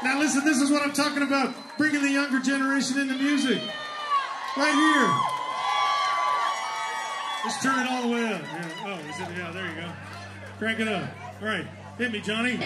Now listen, this is what I'm talking about. Bringing the younger generation into music. Right here. Let's turn it all the way up. Yeah. Oh, yeah, there you go. Crank it up. All right. Hit me, Johnny.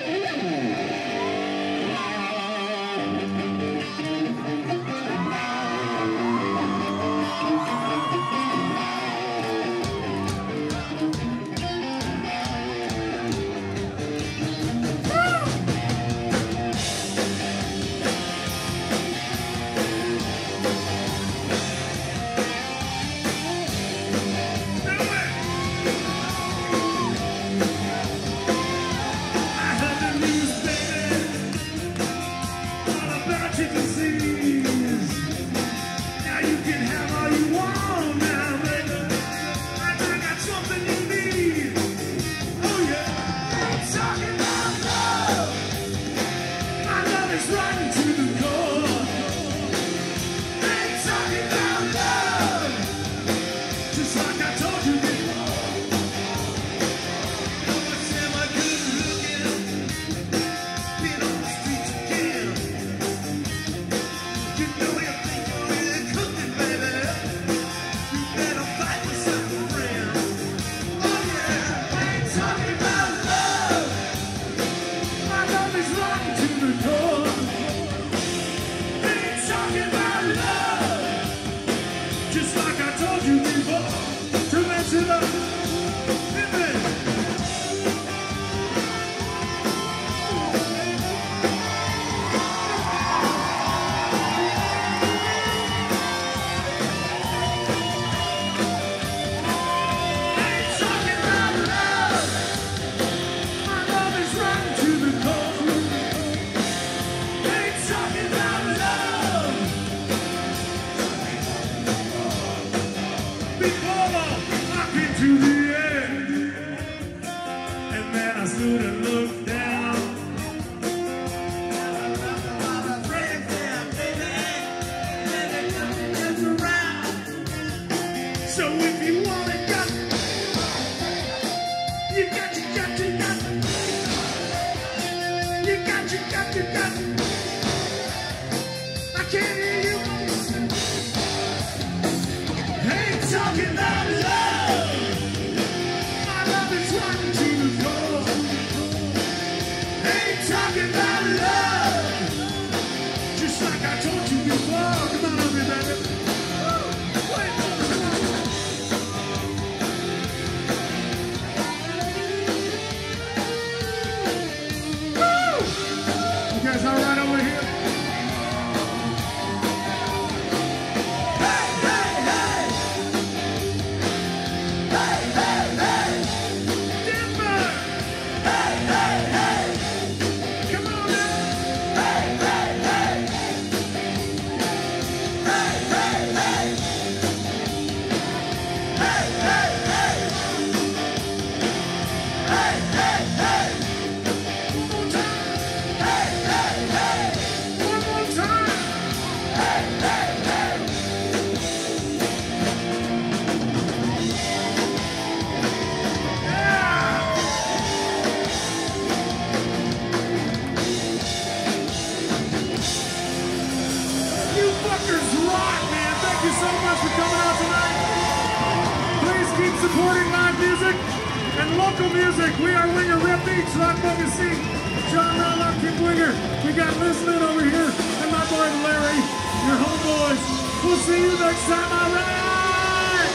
Supporting live music and local music. We are Winger Rep Beach, Rock Focus C, John Rallock, Kim Winger. We got listening over here, and my boy Larry, your homeboys. We'll see you next time, all right?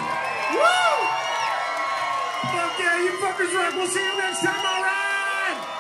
Woo! Fuck yeah, you fuckers rock. We'll see you next time, all right?